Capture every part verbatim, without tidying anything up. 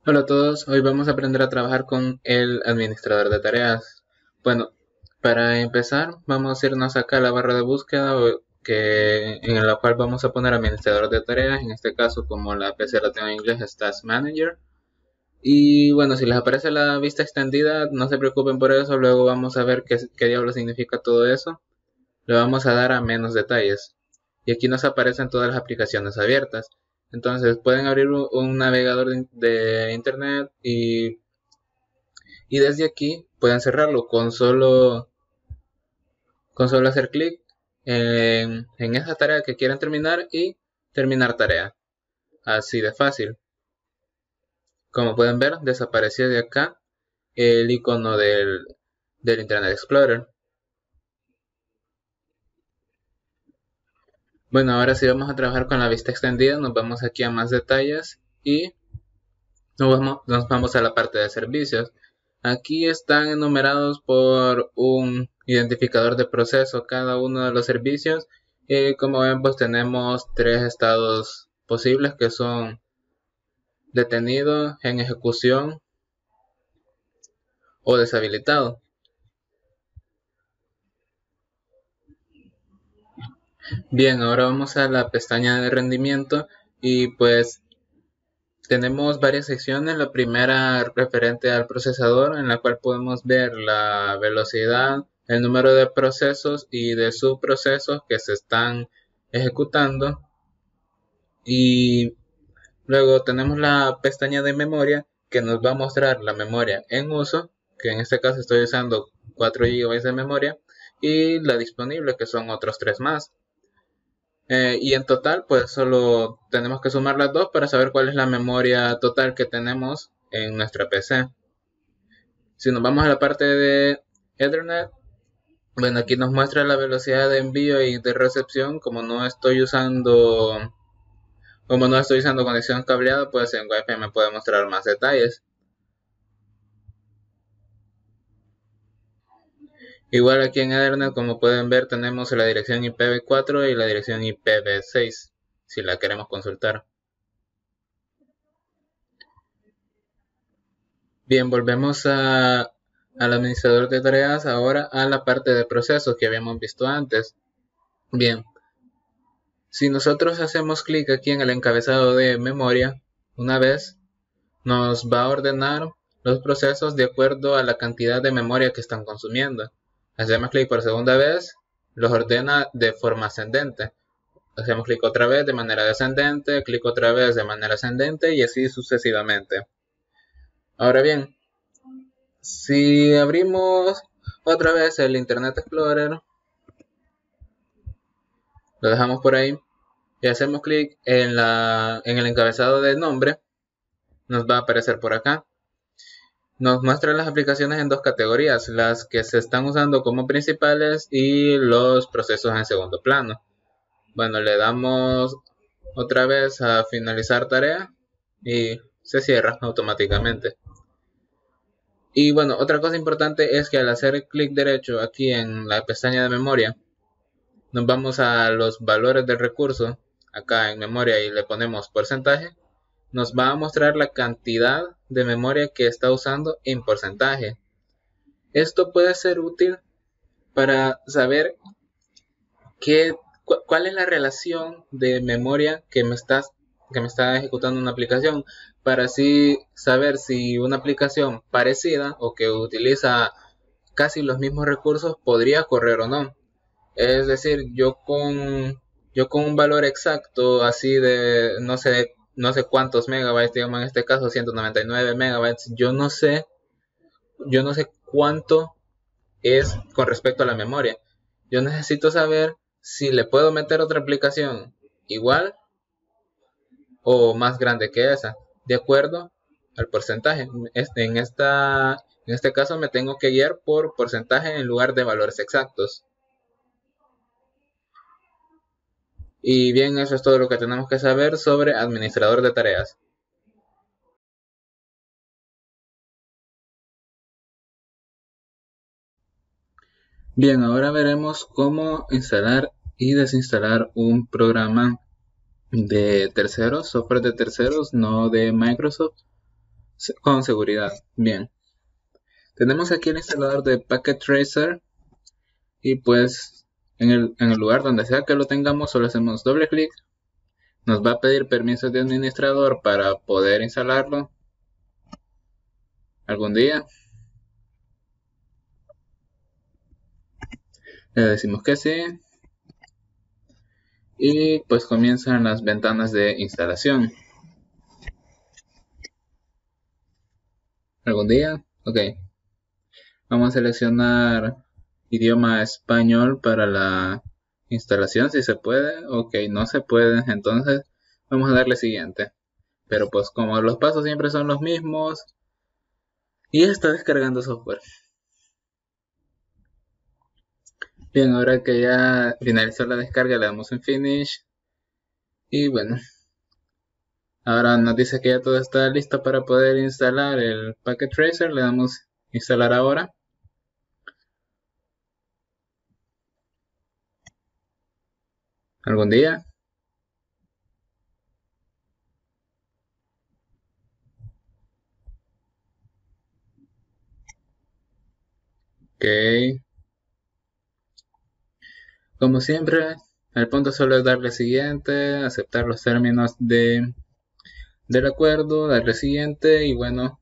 Hola a todos, hoy vamos a aprender a trabajar con el administrador de tareas. Bueno, para empezar vamos a irnos acá a la barra de búsqueda o- que, en la cual vamos a poner administrador de tareas, en este caso como la P C la tengo en inglés es Task Manager. Y bueno, si les aparece la vista extendida, no se preocupen por eso, luego vamos a ver qué, qué diablo significa todo eso. Le vamos a dar a menos detalles. Y aquí nos aparecen todas las aplicaciones abiertas. Entonces pueden abrir un, un navegador de, de internet y, y desde aquí pueden cerrarlo con solo, con solo hacer clic en, en esa tarea que quieran terminar y terminar tarea. Así de fácil. Como pueden ver, desapareció de acá el icono del, del Internet Explorer. Bueno, ahora sí vamos a trabajar con la vista extendida. Nos vamos aquí a más detalles y nos vamos, nos vamos a la parte de servicios. Aquí están enumerados por un identificador de proceso cada uno de los servicios. Y como ven, pues tenemos tres estados posibles que son detenido, en ejecución o deshabilitado. Bien, ahora vamos a la pestaña de rendimiento y pues tenemos varias secciones. La primera referente al procesador, en la cual podemos ver la velocidad, el número de procesos y de subprocesos que se están ejecutando. Y luego tenemos la pestaña de memoria, que nos va a mostrar la memoria en uso, que en este caso estoy usando cuatro gigabytes de memoria, y la disponible, que son otros tres más. Eh, y en total, pues solo tenemos que sumar las dos para saber cuál es la memoria total que tenemos en nuestra P C. Si nos vamos a la parte de Ethernet, bueno, aquí nos muestra la velocidad de envío y de recepción. Como no estoy usando, como no estoy usando conexión cableada, pues en Wi-Fi me puede mostrar más detalles. Igual aquí en Ethernet, como pueden ver, tenemos la dirección I P v cuatro y la dirección I P v seis, si la queremos consultar. Bien, volvemos a, al administrador de tareas, ahora a la parte de procesos que habíamos visto antes. Bien, si nosotros hacemos clic aquí en el encabezado de memoria, una vez nos va a ordenar los procesos de acuerdo a la cantidad de memoria que están consumiendo. Hacemos clic por segunda vez, los ordena de forma ascendente. Hacemos clic otra vez de manera descendente, clic otra vez de manera ascendente y así sucesivamente. Ahora bien, si abrimos otra vez el Internet Explorer, lo dejamos por ahí y hacemos clic en, la, en el encabezado de nombre, nos va a aparecer por acá. Nos muestra las aplicaciones en dos categorías, las que se están usando como principales y los procesos en segundo plano. Bueno, le damos otra vez a finalizar tarea y se cierra automáticamente. Y bueno, otra cosa importante es que al hacer clic derecho aquí en la pestaña de memoria, nos vamos a los valores del recurso, acá en memoria, y le ponemos porcentaje, nos va a mostrar la cantidad de memoria que está usando en porcentaje. Esto puede ser útil para saber qué, cu cuál es la relación de memoria que me, estás, que me está ejecutando una aplicación, para así saber si una aplicación parecida o que utiliza casi los mismos recursos podría correr o no. Es decir, yo con, yo con un valor exacto, así de no sé, no sé cuántos megabytes, digamos en este caso ciento noventa y nueve megabytes, yo no sé, yo no sé cuánto es con respecto a la memoria. Yo necesito saber si le puedo meter otra aplicación igual o más grande que esa, de acuerdo al porcentaje. Este, en, esta, en este caso me tengo que guiar por porcentaje en lugar de valores exactos. Y bien, eso es todo lo que tenemos que saber sobre administrador de tareas. Bien, ahora veremos cómo instalar y desinstalar un programa de terceros, software de terceros, no de Microsoft, con seguridad. Bien, tenemos aquí el instalador de Packet Tracer y pues en el, en el lugar donde sea que lo tengamos solo hacemos doble clic. Nos va a pedir permiso de administrador para poder instalarlo algún día. Le decimos que sí. Y pues comienzan las ventanas de instalación. ¿Algún día? Ok. Vamos a seleccionar idioma español para la instalación, si se puede. Ok, no se puede. Entonces vamos a darle siguiente. Pero pues como los pasos siempre son los mismos. Y está descargando software. Bien, ahora que ya finalizó la descarga le damos en Finish. Y bueno. Ahora nos dice que ya todo está listo para poder instalar el Packet Tracer. Le damos instalar ahora. ¿Algún día? Ok. Como siempre, el punto solo es darle siguiente, aceptar los términos de, del acuerdo, darle siguiente y bueno.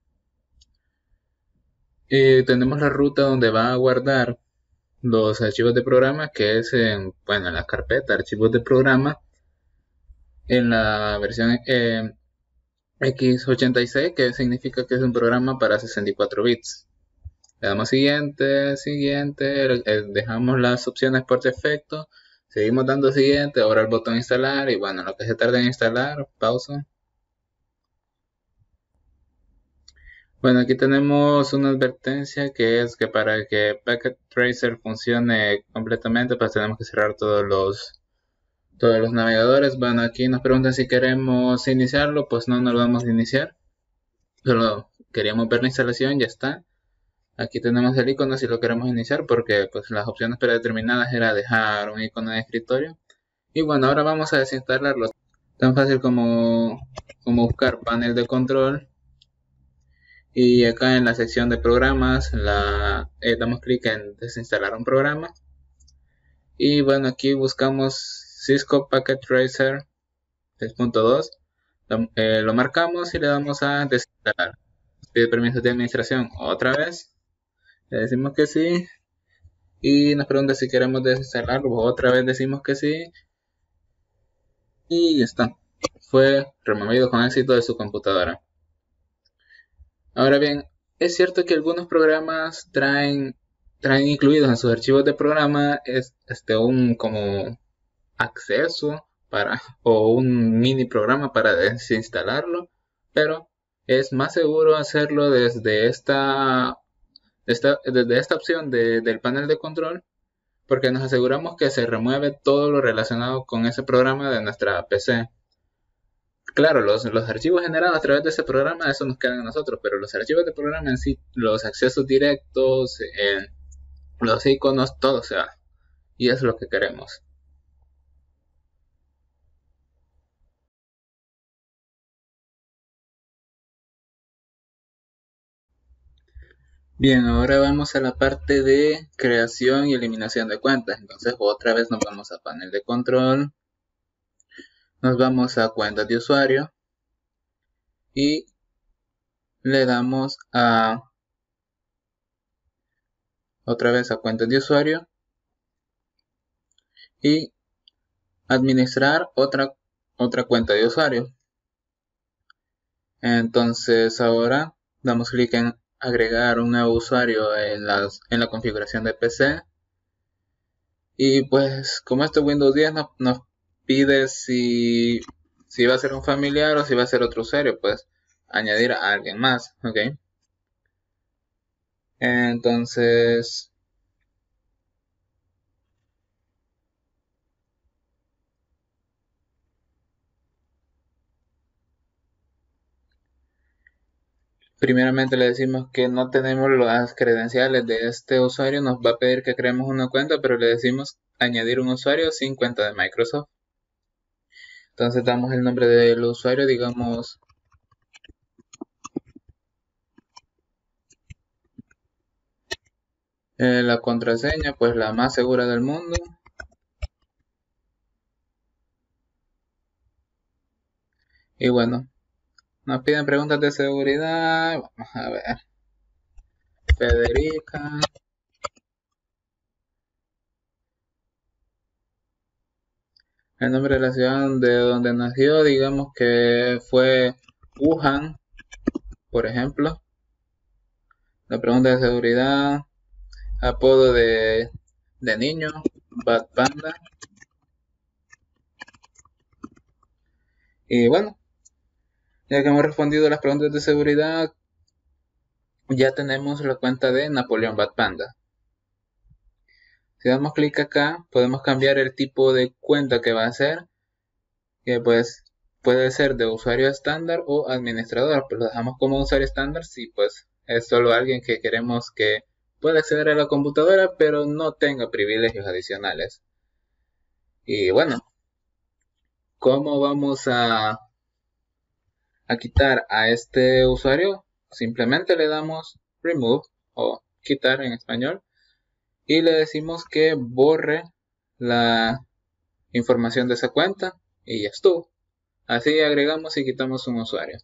Eh, tenemos la ruta donde va a guardar los archivos de programa, que es en, bueno, en la carpeta archivos de programa, en la versión eh, equis ochenta y seis, que significa que es un programa para sesenta y cuatro bits. Le damos siguiente, siguiente, eh, dejamos las opciones por defecto, seguimos dando siguiente, ahora el botón instalar y bueno, lo que se tarda en instalar, pausa. Bueno, aquí tenemos una advertencia que es que para que Packet Tracer funcione completamente pues tenemos que cerrar todos los todos los navegadores. Bueno, aquí nos preguntan si queremos iniciarlo, pues no, no lo vamos a iniciar, solo queríamos ver la instalación, ya está. Aquí tenemos el icono si lo queremos iniciar porque pues las opciones predeterminadas era dejar un icono de escritorio. Y bueno, ahora vamos a desinstalarlo. Tan fácil como, como buscar panel de control. Y acá en la sección de programas la, eh, damos clic en desinstalar un programa. Y bueno, aquí buscamos Cisco Packet Tracer tres punto dos. Lo, eh, lo marcamos y le damos a desinstalar. Pide permiso de administración otra vez. Le decimos que sí. Y nos pregunta si queremos desinstalarlo. Otra vez decimos que sí. Y ya está. Fue removido con éxito de su computadora. Ahora bien, es cierto que algunos programas traen, traen incluidos en sus archivos de programa es, este, un como acceso para, o un mini programa para desinstalarlo. Pero es más seguro hacerlo desde esta, esta, desde esta opción de, del panel de control, porque nos aseguramos que se remueve todo lo relacionado con ese programa de nuestra P C. Claro, los, los archivos generados a través de ese programa, eso nos quedan a nosotros, pero los archivos de programa en sí, los accesos directos, eh, los iconos, todo se va. Y eso es lo que queremos. Bien, ahora vamos a la parte de creación y eliminación de cuentas. Entonces otra vez nos vamos a panel de control. Nos vamos a cuentas de usuario. Y le damos a otra vez a cuentas de usuario. Y administrar otra, otra cuenta de usuario. Entonces ahora damos clic en agregar un nuevo usuario en, las, en la configuración de P C. Y pues como este Windows diez nos, nos pide si, si va a ser un familiar o si va a ser otro usuario, pues añadir a alguien más, ¿ok? Entonces primeramente le decimos que no tenemos las credenciales de este usuario, nos va a pedir que creemos una cuenta, pero le decimos añadir un usuario sin cuenta de Microsoft. Entonces damos el nombre del usuario, digamos Eh, la contraseña, pues la más segura del mundo. Y bueno, nos piden preguntas de seguridad. Vamos a ver. Federica. El nombre de la ciudad de donde nació, digamos que fue Wuhan, por ejemplo. La pregunta de seguridad. Apodo de, de niño, Bad Panda. Y bueno, ya que hemos respondido las preguntas de seguridad, ya tenemos la cuenta de Napoleón Bad Panda. Si damos clic acá, podemos cambiar el tipo de cuenta que va a ser, que pues puede ser de usuario estándar o administrador, pero lo dejamos como usuario estándar si pues es solo alguien que queremos que pueda acceder a la computadora, pero no tenga privilegios adicionales. Y bueno, ¿cómo vamos a, a quitar a este usuario? Simplemente le damos remove o quitar en español y le decimos que borre la información de esa cuenta y ya estuvo. Así agregamos y quitamos un usuario.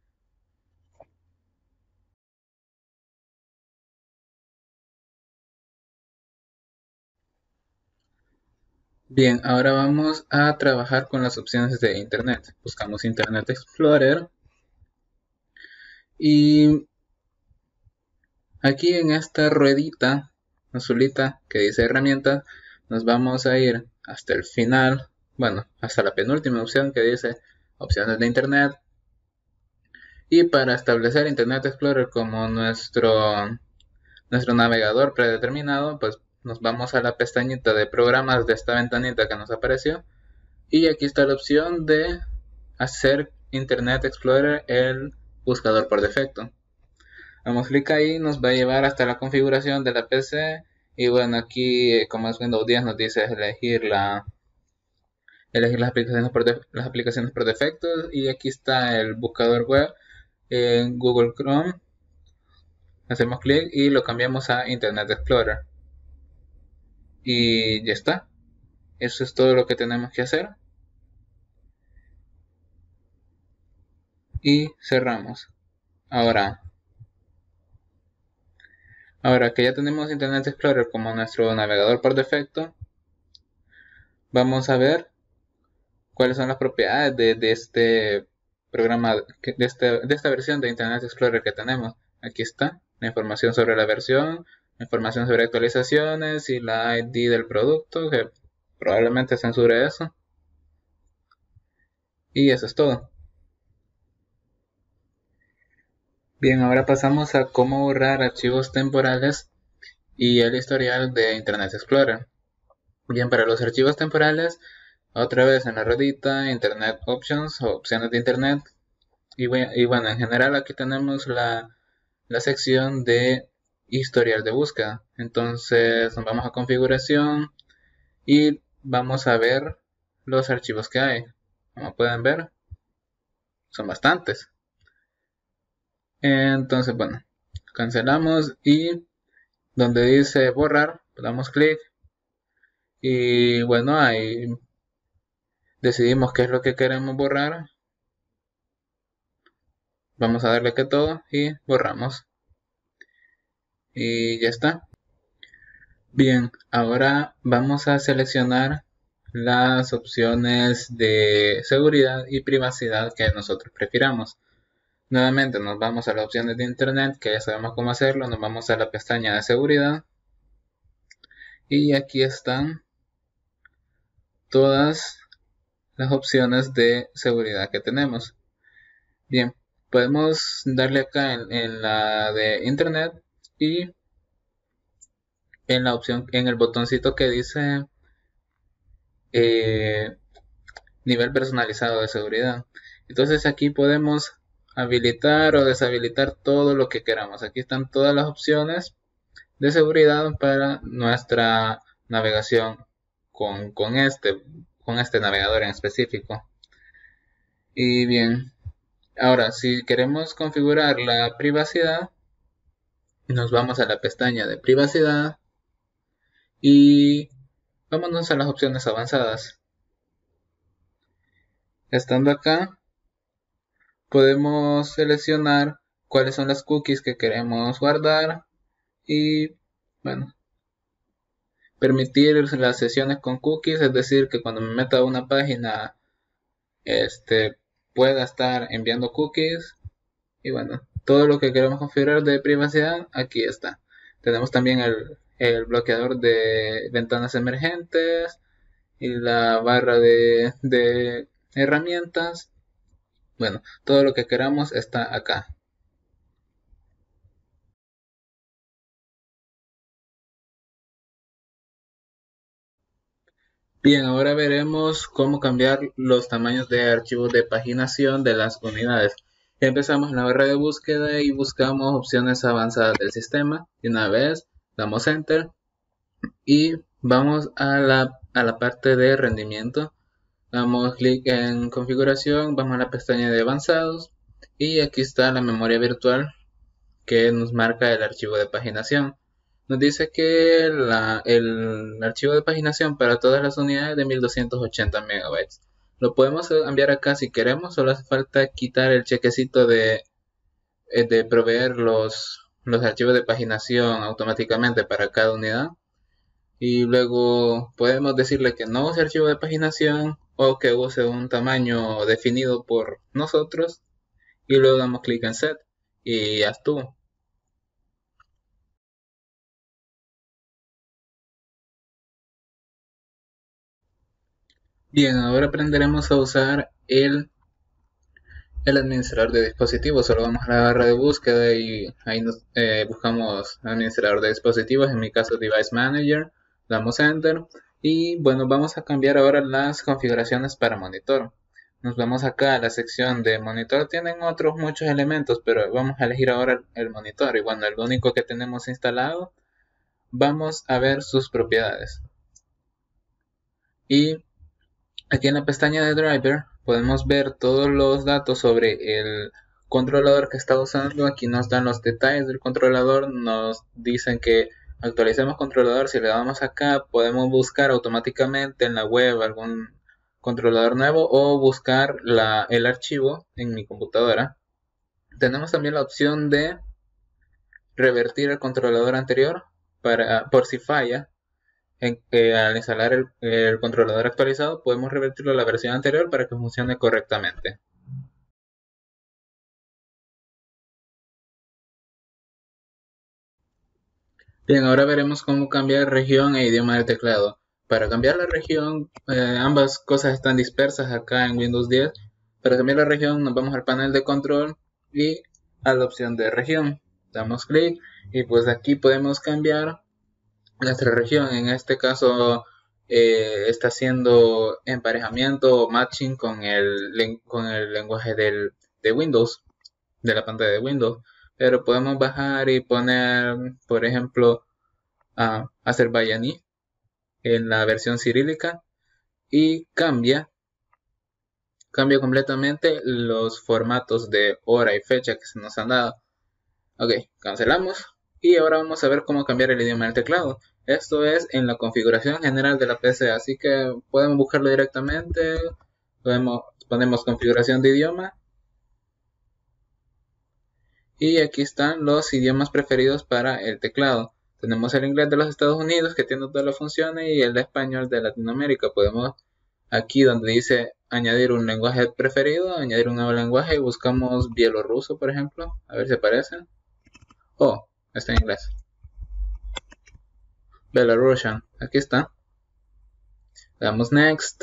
Bien, ahora vamos a trabajar con las opciones de Internet. Buscamos Internet Explorer y aquí en esta ruedita azulita que dice herramientas, nos vamos a ir hasta el final, bueno, hasta la penúltima opción que dice opciones de Internet. Y para establecer Internet Explorer como nuestro, nuestro navegador predeterminado, pues nos vamos a la pestañita de programas de esta ventanita que nos apareció. Y aquí está la opción de hacer Internet Explorer el buscador por defecto. Damos clic ahí, nos va a llevar hasta la configuración de la P C. Y bueno, aquí como es Windows diez nos dice elegir, la, elegir las, aplicaciones por de, las aplicaciones por defecto. Y aquí está el buscador web en Google Chrome. Hacemos clic y lo cambiamos a Internet Explorer. Y ya está. Eso es todo lo que tenemos que hacer. Y cerramos. Ahora, ahora que ya tenemos Internet Explorer como nuestro navegador por defecto, vamos a ver cuáles son las propiedades de, de este programa, de, este, de esta versión de Internet Explorer que tenemos. Aquí está la información sobre la versión, la información sobre actualizaciones y la I D del producto, que probablemente censure eso. Y eso es todo. Bien, ahora pasamos a cómo borrar archivos temporales y el historial de Internet Explorer. Bien, para los archivos temporales, otra vez en la ruedita, Internet Options o opciones de Internet. Y, y bueno, en general aquí tenemos la, la sección de historial de búsqueda. Entonces nos vamos a configuración y vamos a ver los archivos que hay. Como pueden ver, son bastantes. Entonces, bueno, cancelamos y donde dice borrar, damos clic y bueno, ahí decidimos qué es lo que queremos borrar. Vamos a darle que todo y borramos. Y ya está. Bien, ahora vamos a seleccionar las opciones de seguridad y privacidad que nosotros prefiramos. Nuevamente nos vamos a las opciones de Internet, que ya sabemos cómo hacerlo. Nos vamos a la pestaña de seguridad. Y aquí están todas las opciones de seguridad que tenemos. Bien, podemos darle acá en, en la de Internet y en la opción, en el botoncito que dice eh, nivel personalizado de seguridad. Entonces aquí podemos habilitar o deshabilitar todo lo que queramos. Aquí están todas las opciones de seguridad para nuestra navegación con, con, este, con este navegador en específico. Y bien, ahora si queremos configurar la privacidad, nos vamos a la pestaña de privacidad Y vámonos a las opciones avanzadas. Estando acá, podemos seleccionar cuáles son las cookies que queremos guardar y, bueno, permitir las sesiones con cookies, es decir, que cuando me meta a una página este, pueda estar enviando cookies. Y bueno, todo lo que queremos configurar de privacidad, aquí está. Tenemos también el, el bloqueador de ventanas emergentes y la barra de, de herramientas. Bueno, todo lo que queramos está acá. Bien, ahora veremos cómo cambiar los tamaños de archivos de paginación de las unidades. Empezamos en la barra de búsqueda y buscamos opciones avanzadas del sistema. Y una vez damos Enter y vamos a la, a la parte de rendimiento. Damos clic en configuración, vamos a la pestaña de avanzados y aquí está la memoria virtual que nos marca el archivo de paginación. Nos dice que la, el archivo de paginación para todas las unidades es de mil doscientos ochenta megabytes. Lo podemos enviar acá si queremos, solo hace falta quitar el chequecito de, de proveer los, los archivos de paginación automáticamente para cada unidad. Y luego podemos decirle que no use archivo de paginación o que use un tamaño definido por nosotros. Y luego damos clic en Set y ya estuvo. Bien, ahora aprenderemos a usar el, el administrador de dispositivos. Solo vamos a la barra de búsqueda y ahí nos, eh, buscamos administrador de dispositivos, en mi caso Device Manager, damos Enter y bueno, vamos a cambiar ahora las configuraciones para monitor. Nos vamos acá a la sección de monitor, tienen otros muchos elementos, pero vamos a elegir ahora el monitor y bueno, el único que tenemos instalado, vamos a ver sus propiedades. Y aquí en la pestaña de driver podemos ver todos los datos sobre el controlador que está usando. Aquí nos dan los detalles del controlador, nos dicen que actualicemos controlador. Si le damos acá podemos buscar automáticamente en la web algún controlador nuevo o buscar la, el archivo en mi computadora. Tenemos también la opción de revertir el controlador anterior para, por si falla. En, eh, al instalar el, el controlador actualizado podemos revertirlo a la versión anterior para que funcione correctamente. Bien, ahora veremos cómo cambiar región e idioma del teclado. Para cambiar la región, eh, ambas cosas están dispersas acá en Windows diez. Para cambiar la región nos vamos al panel de control y a la opción de región. Damos clic y pues aquí podemos cambiar nuestra región. En este caso eh, está haciendo emparejamiento o matching con el, con el lenguaje del, de Windows, de la pantalla de Windows. Pero podemos bajar y poner, por ejemplo, a azerbaiyaní en la versión cirílica y cambia, cambia completamente los formatos de hora y fecha que se nos han dado. Ok, cancelamos y ahora vamos a ver cómo cambiar el idioma del teclado. Esto es en la configuración general de la P C, así que podemos buscarlo directamente. Podemos, ponemos configuración de idioma y aquí están los idiomas preferidos para el teclado. Tenemos el inglés de los Estados Unidos que tiene todas las funciones y el español de Latinoamérica. Podemos aquí donde dice añadir un lenguaje preferido, añadir un nuevo lenguaje y buscamos bielorruso, por ejemplo, a ver si aparece. Oh, está en inglés. Belarusian, aquí está. Le damos Next.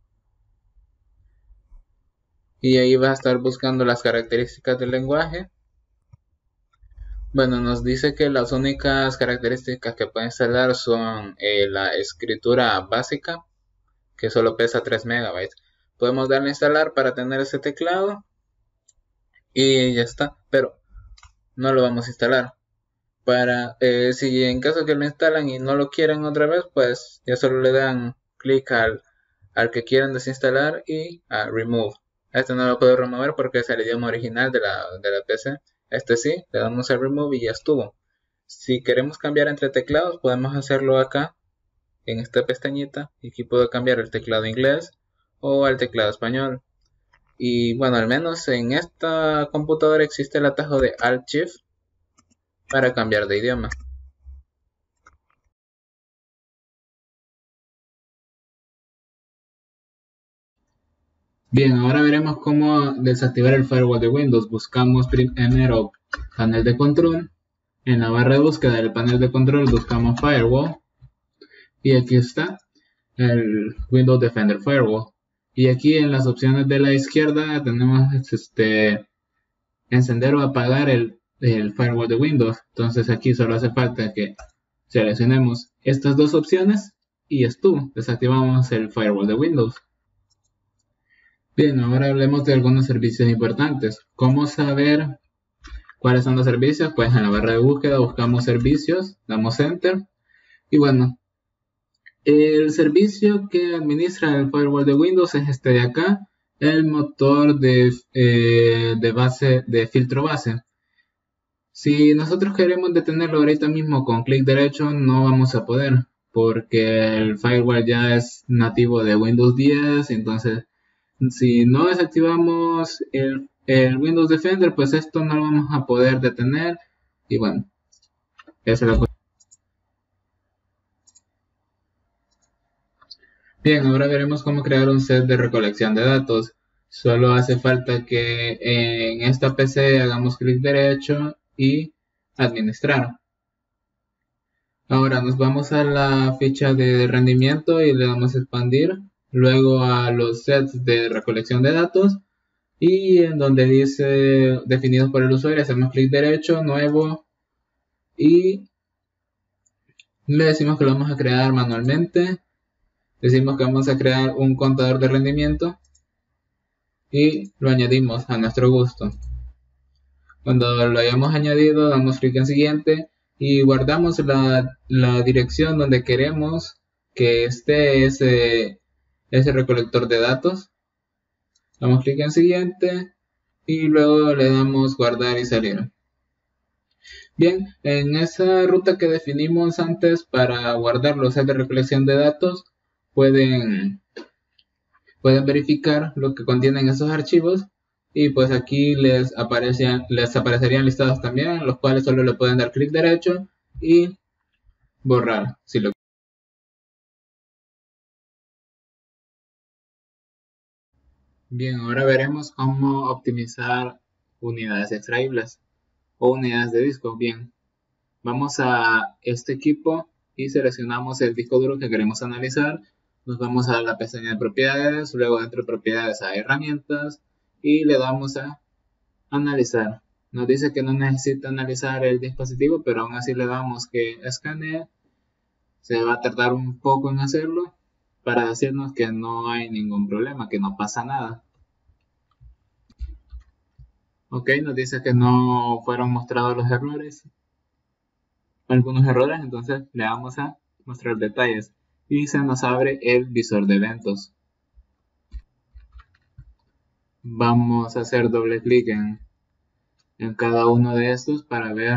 Y ahí va a estar buscando las características del lenguaje. Bueno, nos dice que las únicas características que puede instalar son eh, la escritura básica, que solo pesa tres megabytes. Podemos darle a instalar para tener ese teclado. Y ya está, pero no lo vamos a instalar. Para eh, si en caso que lo instalan y no lo quieren otra vez, pues ya solo le dan clic al, al que quieran desinstalar y a remove. Este no lo puedo remover porque es el idioma original de la, de la P C. Este sí, le damos a remove y ya estuvo. Si queremos cambiar entre teclados podemos hacerlo acá en esta pestañita y aquí puedo cambiar el teclado inglés o al teclado español. Y bueno, al menos en esta computadora existe el atajo de Alt Shift para cambiar de idioma. Bien, ahora veremos cómo desactivar el firewall de Windows. Buscamos primero panel de control. En la barra de búsqueda del panel de control buscamos Firewall. Y aquí está el Windows Defender Firewall. Y aquí en las opciones de la izquierda tenemos este encender o apagar el, el Firewall de Windows. Entonces aquí solo hace falta que seleccionemos estas dos opciones y estuvo. Desactivamos el Firewall de Windows. Bien, ahora hablemos de algunos servicios importantes. ¿Cómo saber cuáles son los servicios? Pues en la barra de búsqueda buscamos servicios, damos Enter. Y bueno, el servicio que administra el firewall de Windows es este de acá, el motor de, eh, de base, de filtro base. Si nosotros queremos detenerlo ahorita mismo con clic derecho, no vamos a poder, porque el firewall ya es nativo de Windows diez, entonces si no desactivamos el, el Windows Defender, pues esto no lo vamos a poder detener. Y bueno, esa es la cuestión. Bien, ahora veremos cómo crear un set de recolección de datos. Solo hace falta que en esta P C hagamos clic derecho y administrar. Ahora nos vamos a la ficha de rendimiento y le damos a expandir. Luego a los sets de recolección de datos. Y en donde dice definidos por el usuario, hacemos clic derecho, nuevo. Y le decimos que lo vamos a crear manualmente. Decimos que vamos a crear un contador de rendimiento y lo añadimos a nuestro gusto. Cuando lo hayamos añadido, damos clic en siguiente y guardamos la, la dirección donde queremos que esté ese, ese recolector de datos. Damos clic en siguiente y luego le damos guardar y salir. Bien, en esa ruta que definimos antes para guardar los sets de recolección de datos, Pueden, pueden verificar lo que contienen esos archivos y pues aquí les, aparecían, les aparecerían listados también, los cuales solo le pueden dar clic derecho y borrar si lo Bien, ahora veremos cómo optimizar unidades extraíbles o unidades de disco. Bien, vamos a este equipo y seleccionamos el disco duro que queremos analizar. Nos vamos a la pestaña de propiedades, luego dentro de propiedades a herramientas y le damos a analizar. Nos dice que no necesita analizar el dispositivo, pero aún así le damos que escanee. Se va a tardar un poco en hacerlo para decirnos que no hay ningún problema, que no pasa nada. Ok, nos dice que no fueron mostrados los errores, algunos errores, entonces le damos a mostrar detalles. Y se nos abre el visor de eventos. Vamos a hacer doble clic en, en cada uno de estos para ver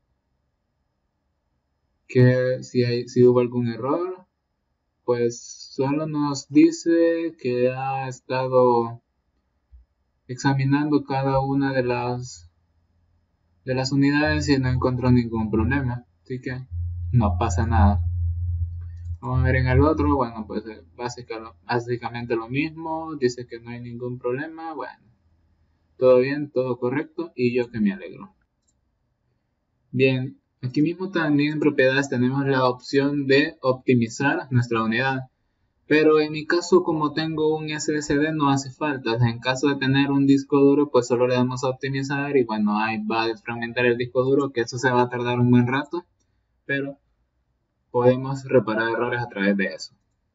que si, hay, si hubo algún error. Pues solo nos dice que ha estado examinando cada una de las de las unidades y no encontró ningún problema, así que no pasa nada. Vamos a ver en el otro, bueno, pues básicamente lo mismo, dice que no hay ningún problema, bueno, todo bien, todo correcto y yo que me alegro. Bien, aquí mismo también en propiedades tenemos la opción de optimizar nuestra unidad, pero en mi caso como tengo un S S D no hace falta, en caso de tener un disco duro pues solo le damos a optimizar y bueno, ahí va a desfragmentar el disco duro, que eso se va a tardar un buen rato, pero podemos reparar errores a través de eso.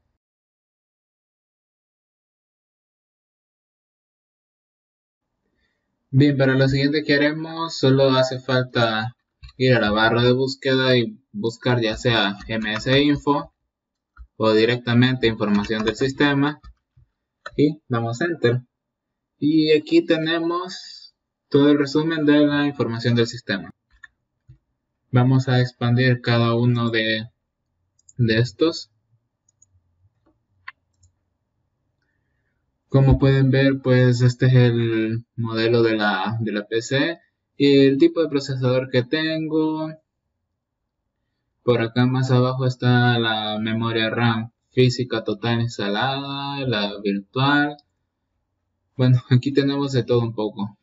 Bien, para lo siguiente que haremos solo hace falta ir a la barra de búsqueda y buscar ya sea M S Info o directamente información del sistema y damos Enter. Y aquí tenemos todo el resumen de la información del sistema. Vamos a expandir cada uno de, de estos Como pueden ver, pues este es el modelo de la, de la P C y el tipo de procesador que tengo. Por acá más abajo está la memoria RAM física total instalada, la virtual. Bueno, aquí tenemos de todo un poco.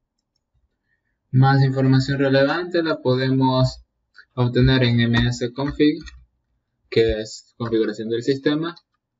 Más información relevante la podemos obtener en msconfig, que es configuración del sistema.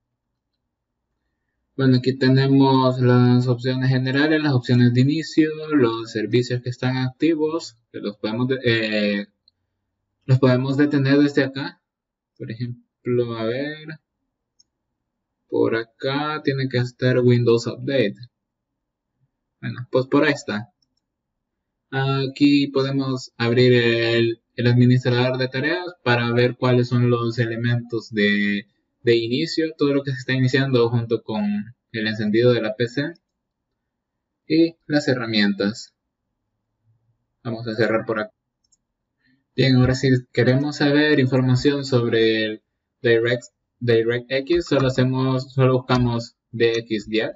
Bueno, aquí tenemos las opciones generales, las opciones de inicio, los servicios que están activos, que los podemos, eh, los podemos detener desde acá. Por ejemplo, a ver, por acá tiene que estar Windows Update. Bueno, pues por ahí está. Aquí podemos abrir el, el administrador de tareas para ver cuáles son los elementos de de inicio, todo lo que se está iniciando junto con el encendido de la P C y las herramientas. Vamos a cerrar por acá. Bien, ahora si queremos saber información sobre el Direct, DirectX, solo hacemos, solo buscamos DXDiag.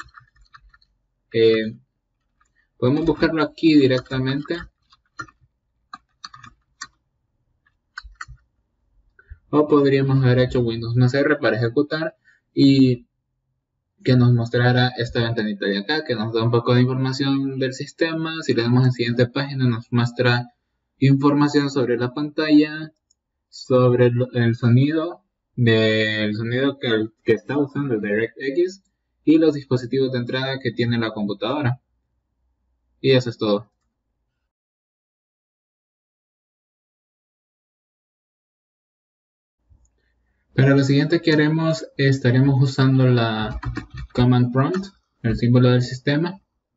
Eh, podemos buscarlo aquí directamente. O podríamos haber hecho Windows más R para ejecutar y que nos mostrara esta ventanita de acá, que nos da un poco de información del sistema. Si le damos en siguiente página nos muestra información sobre la pantalla, sobre el, el sonido, del sonido que, que está usando el DirectX y los dispositivos de entrada que tiene la computadora. Y eso es todo. Para lo siguiente que haremos, estaremos usando la command prompt, el símbolo del sistema.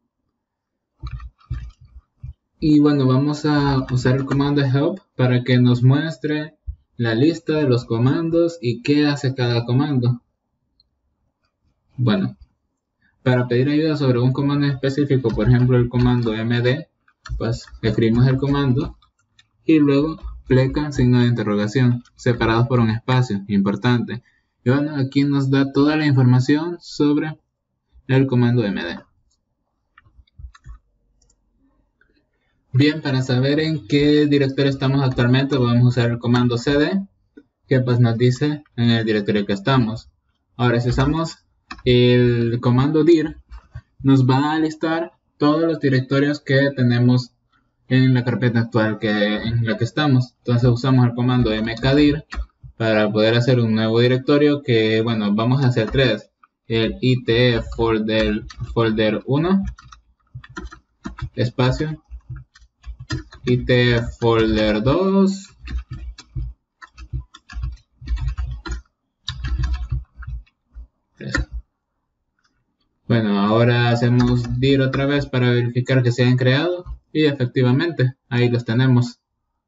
Y bueno, vamos a usar el comando help para que nos muestre la lista de los comandos y qué hace cada comando. Bueno, para pedir ayuda sobre un comando específico, por ejemplo el comando md, pues escribimos el comando y luego pleca signo de interrogación, separados por un espacio importante. Y bueno, aquí nos da toda la información sobre el comando md. Bien, para saber en qué directorio estamos actualmente, vamos a usar el comando cd, que pues nos dice en el directorio que estamos. Ahora, si usamos el comando dir, nos va a listar todos los directorios que tenemos en la carpeta actual que, en la que estamos. Entonces usamos el comando mkdir para poder hacer un nuevo directorio que, bueno, vamos a hacer tres. El ite folder, folder uno, espacio, ite folder dos, bueno, ahora hacemos dir otra vez para verificar que se hayan creado. Y efectivamente, ahí los tenemos.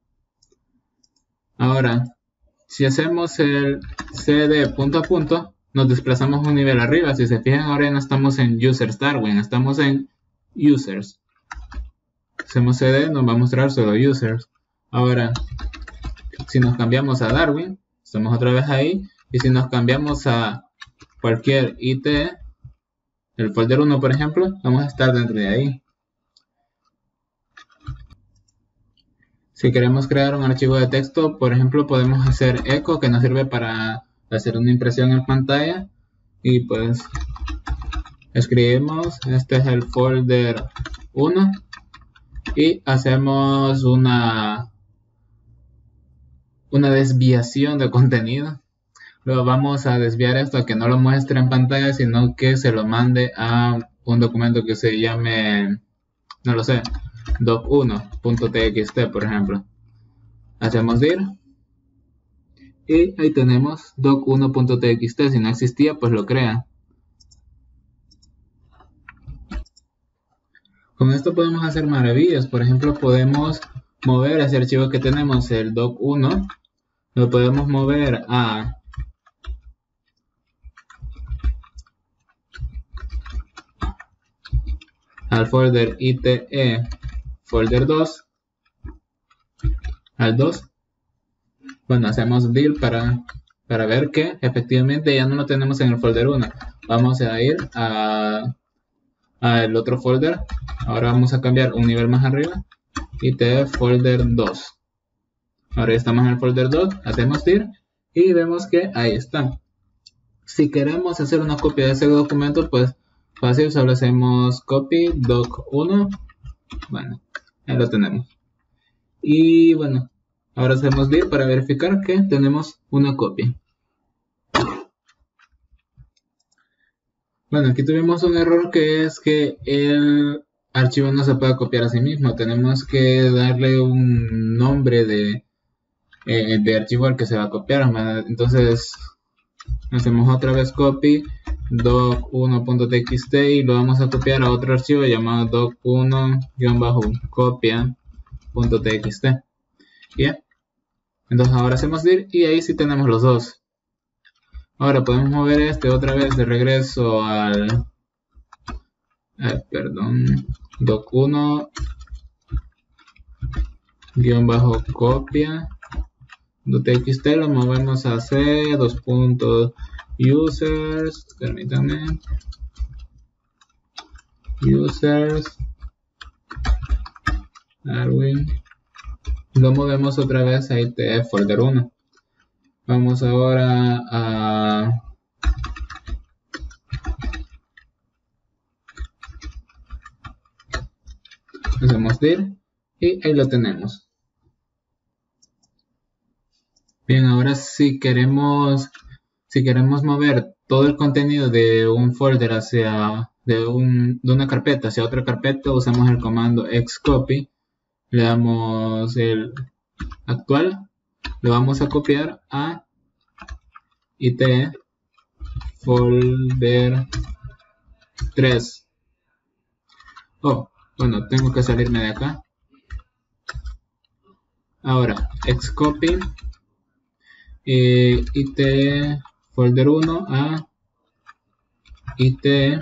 Ahora, si hacemos el cd punto a punto, nos desplazamos un nivel arriba. Si se fijan, ahora no estamos en users Darwin, estamos en users. Hacemos cd, nos va a mostrar solo users. Ahora, si nos cambiamos a Darwin, estamos otra vez ahí. Y si nos cambiamos a cualquier ite, el folder uno por ejemplo, vamos a estar dentro de ahí. Si queremos crear un archivo de texto, por ejemplo, podemos hacer echo, que nos sirve para hacer una impresión en pantalla. Y pues escribimos, este es el folder uno. Y hacemos una, una desviación de contenido. Luego vamos a desviar esto a que no lo muestre en pantalla, sino que se lo mande a un documento que se llame, no lo sé, doc uno punto txt, por ejemplo. Hacemos dir y ahí tenemos doc uno punto txt. Si no existía, pues lo crea. Con esto podemos hacer maravillas. Por ejemplo, podemos mover ese archivo que tenemos, el doc uno, lo podemos mover a al folder ite folder dos, al dos. Bueno, hacemos dir para, para ver que efectivamente ya no lo tenemos en el folder uno. vamos a ir a al otro folder. Ahora vamos a cambiar un nivel más arriba, I T folder dos. Ahora ya estamos en el folder dos, hacemos dir y vemos que ahí está. Si queremos hacer una copia de ese documento, pues fácil, solo hacemos copy doc uno. Bueno, ahí lo tenemos. Y bueno, ahora hacemos dir para verificar que tenemos una copia. Bueno, aquí tuvimos un error, que es que el archivo no se puede copiar a sí mismo. Tenemos que darle un nombre de, eh, de archivo al que se va a copiar. Entonces hacemos otra vez copy doc uno punto t x t y lo vamos a copiar a otro archivo llamado doc uno copia punto t x t. Bien, entonces ahora hacemos dir y ahí sí tenemos los dos. Ahora podemos mover este otra vez de regreso al eh, perdón doc uno copia punto t x t, lo movemos a c dos puntos users, permítanme, users Darwin, lo movemos otra vez a I T folder uno. Vamos ahora a hacemos dir y ahí lo tenemos. Bien, ahora si queremos si queremos mover todo el contenido de un folder hacia de, un, de una carpeta hacia otra carpeta, usamos el comando xcopy, le damos el actual, lo vamos a copiar a I T folder tres. Oh, bueno, tengo que salirme de acá. Ahora, xcopy eh, I T folder uno a I T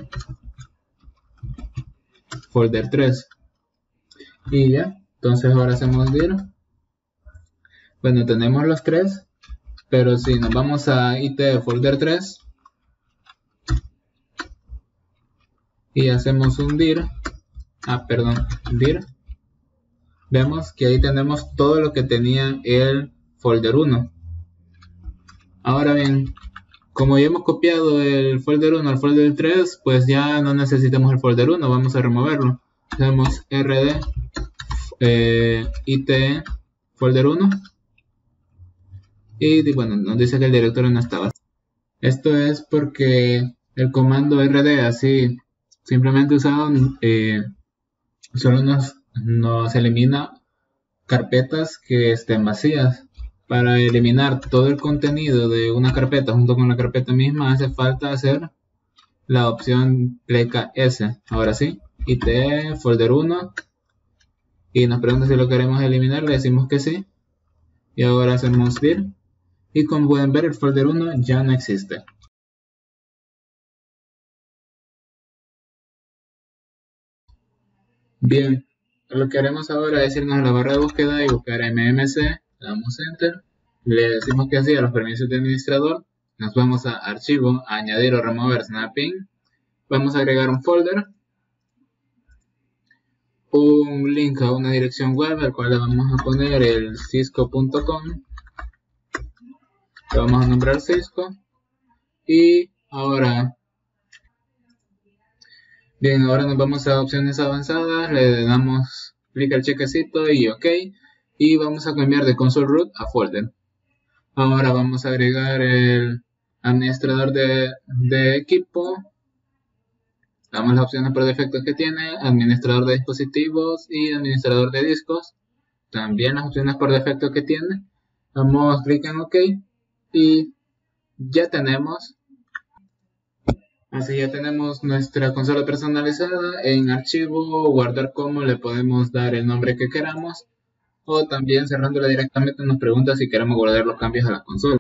folder tres. Y ya, entonces ahora hacemos dir. Bueno, tenemos los tres, pero si nos vamos a I T folder tres y hacemos un dir, ah, perdón, dir, vemos que ahí tenemos todo lo que tenía el folder uno. Ahora bien, como ya hemos copiado el folder uno al folder tres, pues ya no necesitamos el folder uno, vamos a removerlo. Hacemos rd eh, I T folder uno. Y bueno, nos dice que el directorio no estaba. Esto es porque el comando rd así simplemente usado eh, solo nos, nos elimina carpetas que estén vacías. Para eliminar todo el contenido de una carpeta junto con la carpeta misma hace falta hacer la opción pleca S. Ahora sí, I T folder uno y nos pregunta si lo queremos eliminar, le decimos que sí y ahora hacemos dir. Y como pueden ver, el folder uno ya no existe. Bien, lo que haremos ahora es irnos a la barra de búsqueda y buscar M M C, le damos enter, le decimos que sí a los permisos de administrador, nos vamos a archivo, a añadir o remover snapping, vamos a agregar un folder, un link a una dirección web al cual le vamos a poner el cisco punto com. Le vamos a nombrar Cisco y ahora bien, ahora nos vamos a opciones avanzadas, le damos clic al chequecito y ok y vamos a cambiar de console root a folder. Ahora vamos a agregar el administrador de, de equipo, damos las opciones por defecto que tiene, administrador de dispositivos y administrador de discos, también las opciones por defecto que tiene, damos clic en ok y ya tenemos, así ya tenemos nuestra consola personalizada. En archivo, guardar como, le podemos dar el nombre que queramos o también cerrándola directamente nos pregunta si queremos guardar los cambios a la consola.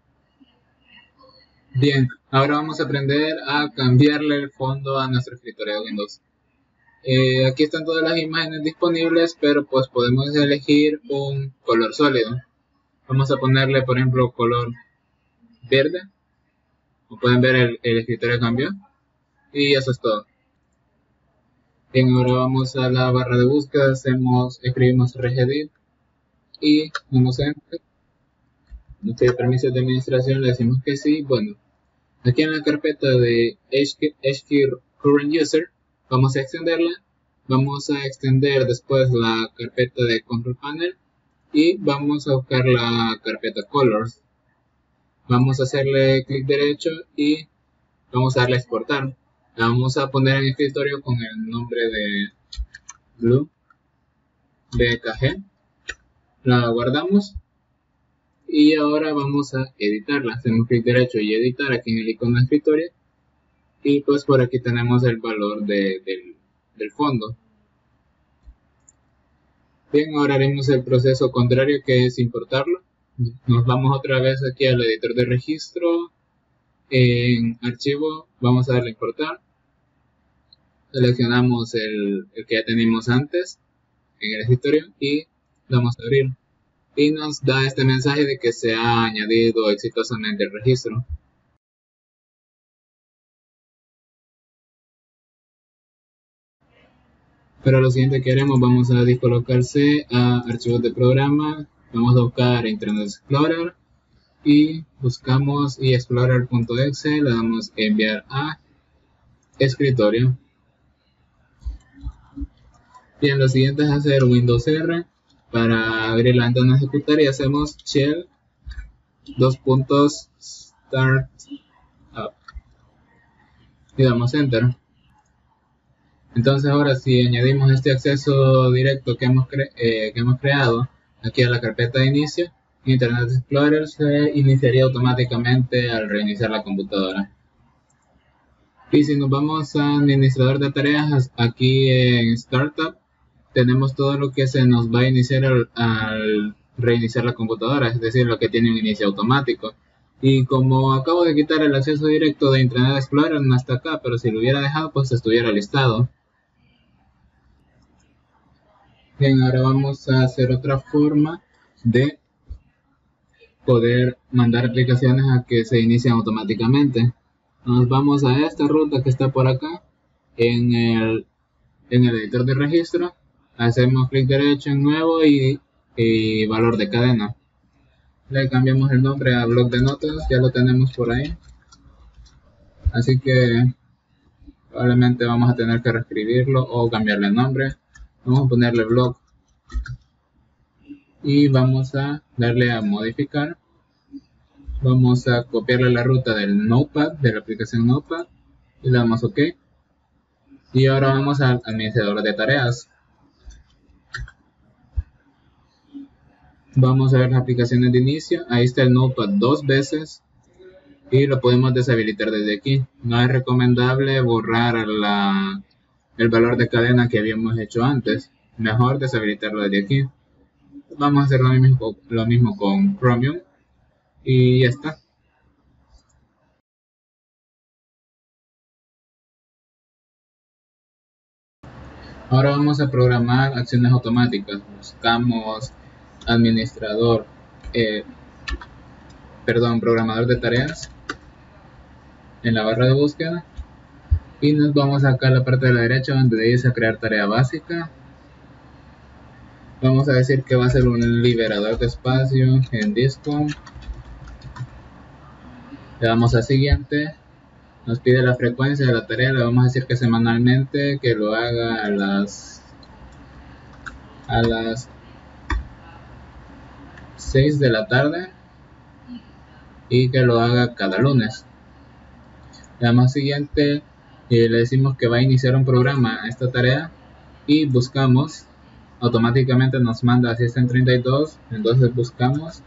Bien, ahora vamos a aprender a cambiarle el fondo a nuestro escritorio de Windows. Eh, aquí están todas las imágenes disponibles, pero pues podemos elegir un color sólido. Vamos a ponerle por ejemplo color verde, Como pueden ver, el, el escritorio cambió. Y eso es todo. Bien, ahora vamos a la barra de búsqueda, hacemos, escribimos regedit y damos enter. Nos pide permiso de administración, le decimos que sí. Bueno, aquí en la carpeta de HKey Current User vamos a extenderla. Vamos a extender después la carpeta de Control Panel y vamos a buscar la carpeta Colors. Vamos a hacerle clic derecho y vamos a darle a exportar. La vamos a poner en escritorio con el nombre de Blue B K G. La guardamos y ahora vamos a editarla. Hacemos clic derecho y editar aquí en el icono de escritorio. Y pues por aquí tenemos el valor de, del, del fondo. Bien, ahora haremos el proceso contrario, que es importarlo. Nos vamos otra vez aquí al editor de registro. En archivo vamos a darle a importar. Seleccionamos el, el que ya teníamos antes en el escritorio y damos a abrir. Y nos da este mensaje de que se ha añadido exitosamente el registro. Para lo siguiente que haremos, vamos a descolocarse a archivos de programa, vamos a buscar Internet Explorer y buscamos explorer.exe, le damos enviar a escritorio. Bien, lo siguiente es hacer Windows R. Para abrir la ventana ejecutar y hacemos shell dos puntos start up y damos enter. Entonces ahora si añadimos este acceso directo que hemos, cre eh, que hemos creado aquí a la carpeta de inicio, Internet Explorer se iniciaría automáticamente al reiniciar la computadora. Y si nos vamos a administrador de tareas, aquí en Startup tenemos todo lo que se nos va a iniciar al, al reiniciar la computadora, es decir, lo que tiene un inicio automático. Y como acabo de quitar el acceso directo de Internet Explorer, no está acá, pero si lo hubiera dejado, pues estuviera listado. Bien, ahora vamos a hacer otra forma de poder mandar aplicaciones a que se inicien automáticamente. Nos vamos a esta ruta que está por acá, en el, en el editor de registro. Hacemos clic derecho en nuevo y, y valor de cadena. Le cambiamos el nombre a bloc de notas, ya lo tenemos por ahí. Así que probablemente vamos a tener que reescribirlo o cambiarle el nombre. Vamos a ponerle blog y vamos a darle a modificar. Vamos a copiarle la ruta del Notepad, de la aplicación Notepad, y le damos OK. Y ahora vamos al administrador de tareas. Vamos a ver las aplicaciones de inicio. Ahí está el Notepad dos veces y lo podemos deshabilitar desde aquí. No es recomendable borrar la el valor de cadena que habíamos hecho antes, mejor deshabilitarlo desde aquí. Vamos a hacer lo mismo, lo mismo con Chromium y ya está. Ahora vamos a programar acciones automáticas. Buscamos administrador, eh, perdón, programador de tareas en la barra de búsqueda. Y nos vamos acá a la parte de la derecha donde dice crear tarea básica. Vamos a decir que va a ser un liberador de espacio en disco. Le damos a siguiente. Nos pide la frecuencia de la tarea. Le vamos a decir que semanalmente, que lo haga a las a las seis de la tarde y que lo haga cada lunes. Le damos a siguiente y le decimos que va a iniciar un programa a esta tarea y buscamos, automáticamente nos manda a System treinta y dos, entonces buscamos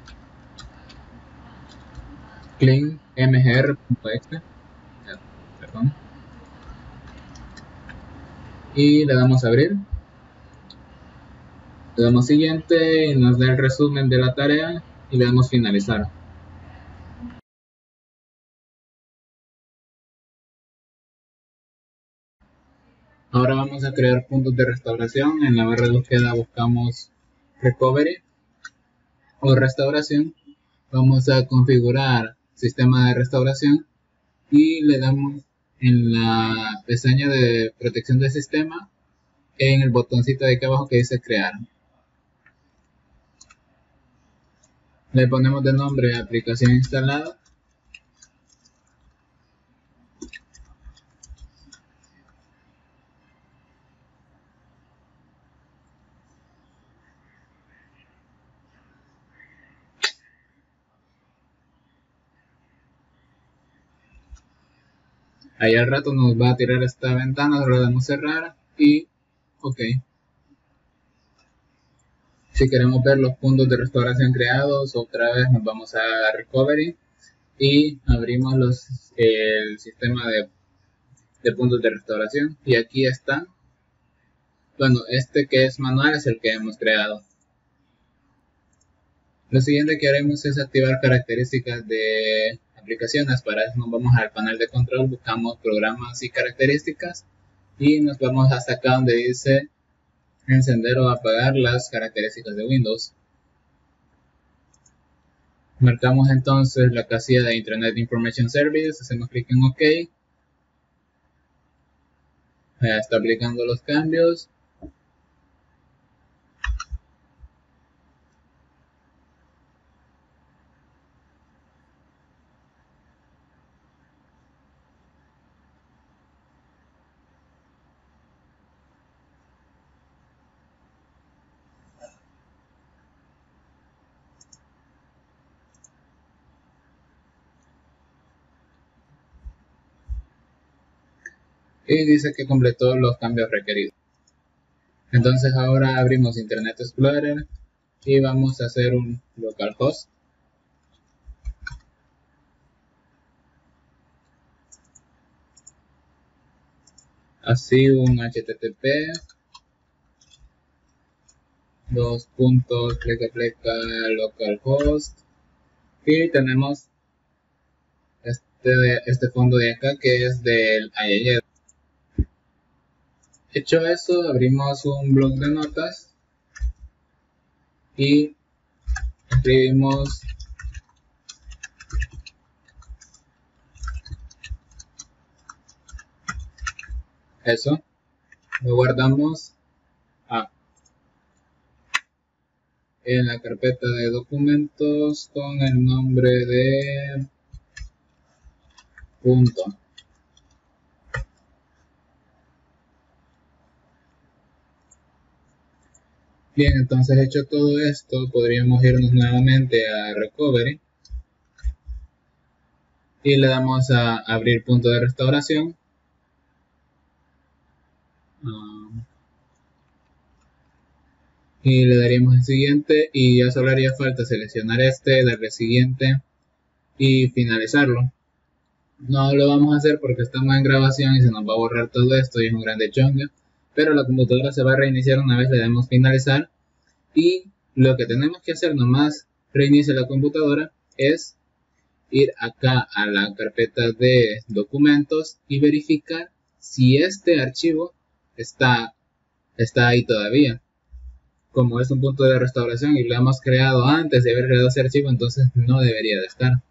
clean mgr.exe, perdón, y le damos a abrir, le damos siguiente y nos da el resumen de la tarea y le damos finalizar. Ahora vamos a crear puntos de restauración. En la barra de búsqueda buscamos Recovery o Restauración. Vamos a configurar sistema de restauración y le damos en la pestaña de protección del sistema en el botoncito de aquí abajo que dice crear. Le ponemos de nombre aplicación instalada. Ahí al rato nos va a tirar esta ventana, le damos cerrar y ok. Si queremos ver los puntos de restauración creados, otra vez nos vamos a Recovery y abrimos los, el sistema de, de puntos de restauración. Y aquí está. Bueno, este que es manual es el que hemos creado. Lo siguiente que haremos es activar características de aplicaciones. Para eso nos vamos al panel de control, buscamos programas y características y nos vamos hasta acá donde dice encender o apagar las características de Windows. Marcamos entonces la casilla de Internet Information Service, hacemos clic en OK. Ya está aplicando los cambios. Y dice que completó los cambios requeridos. Entonces ahora abrimos Internet Explorer y vamos a hacer un localhost. Así un H T T P dos puntos pleca pleca localhost y tenemos este, este fondo de acá que es del I I E. Hecho eso, abrimos un blog de notas y escribimos eso, lo guardamos ah, en la carpeta de documentos con el nombre de punto. Bien, entonces hecho todo esto, podríamos irnos nuevamente a Recovery y le damos a abrir punto de restauración. Um, y le daríamos el siguiente y ya solo haría falta seleccionar este, darle siguiente y finalizarlo. No lo vamos a hacer porque estamos en grabación y se nos va a borrar todo esto y es un grande chongo, pero la computadora se va a reiniciar una vez le demos finalizar. Y lo que tenemos que hacer nomás reinicie la computadora es ir acá a la carpeta de documentos y verificar si este archivo está, está ahí todavía. Como es un punto de restauración y lo hemos creado antes de haber creado ese archivo, entonces no debería de estar.